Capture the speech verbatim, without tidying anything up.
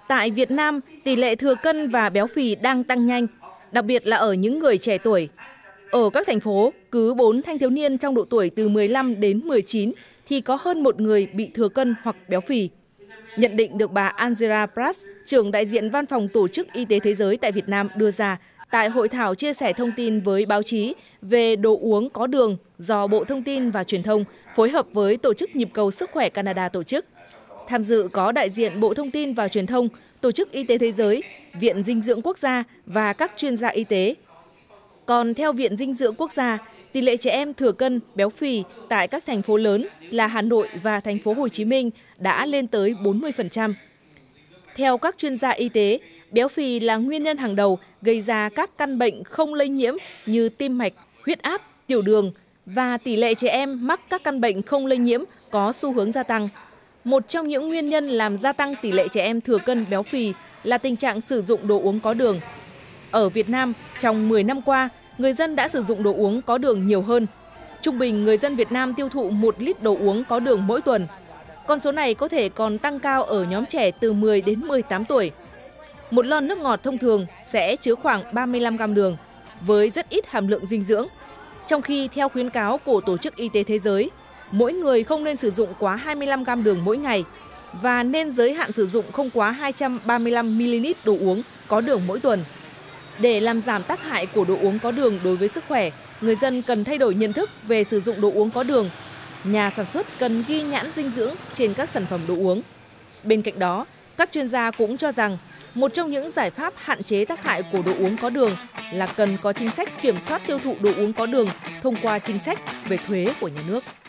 Tại Việt Nam, tỷ lệ thừa cân và béo phì đang tăng nhanh, đặc biệt là ở những người trẻ tuổi. Ở các thành phố, cứ bốn thanh thiếu niên trong độ tuổi từ mười lăm đến mười chín thì có hơn một người bị thừa cân hoặc béo phì. Nhận định được bà Angela Pratt, trưởng đại diện Văn phòng Tổ chức Y tế Thế giới tại Việt Nam đưa ra tại hội thảo chia sẻ thông tin với báo chí về đồ uống có đường do Bộ Thông tin và Truyền thông phối hợp với Tổ chức Nhịp cầu Sức khỏe Canada tổ chức. Tham dự có đại diện Bộ Thông tin và Truyền thông, Tổ chức Y tế Thế giới, Viện Dinh dưỡng Quốc gia và các chuyên gia y tế. Còn theo Viện Dinh dưỡng Quốc gia, tỷ lệ trẻ em thừa cân, béo phì tại các thành phố lớn là Hà Nội và thành phố Hồ Chí Minh đã lên tới bốn mươi phần trăm. Theo các chuyên gia y tế, béo phì là nguyên nhân hàng đầu gây ra các căn bệnh không lây nhiễm như tim mạch, huyết áp, tiểu đường và tỷ lệ trẻ em mắc các căn bệnh không lây nhiễm có xu hướng gia tăng. Một trong những nguyên nhân làm gia tăng tỷ lệ trẻ em thừa cân béo phì là tình trạng sử dụng đồ uống có đường. Ở Việt Nam, trong mười năm qua, người dân đã sử dụng đồ uống có đường nhiều hơn. Trung bình, người dân Việt Nam tiêu thụ một lít đồ uống có đường mỗi tuần. Con số này có thể còn tăng cao ở nhóm trẻ từ mười đến mười tám tuổi. Một lon nước ngọt thông thường sẽ chứa khoảng ba mươi lăm gam đường, với rất ít hàm lượng dinh dưỡng. Trong khi theo khuyến cáo của Tổ chức Y tế Thế giới, mỗi người không nên sử dụng quá hai mươi lăm gam đường mỗi ngày và nên giới hạn sử dụng không quá hai trăm ba mươi lăm mi-li-lít đồ uống có đường mỗi tuần. Để làm giảm tác hại của đồ uống có đường đối với sức khỏe, người dân cần thay đổi nhận thức về sử dụng đồ uống có đường. Nhà sản xuất cần ghi nhãn dinh dưỡng trên các sản phẩm đồ uống. Bên cạnh đó, các chuyên gia cũng cho rằng một trong những giải pháp hạn chế tác hại của đồ uống có đường là cần có chính sách kiểm soát tiêu thụ đồ uống có đường thông qua chính sách về thuế của nhà nước.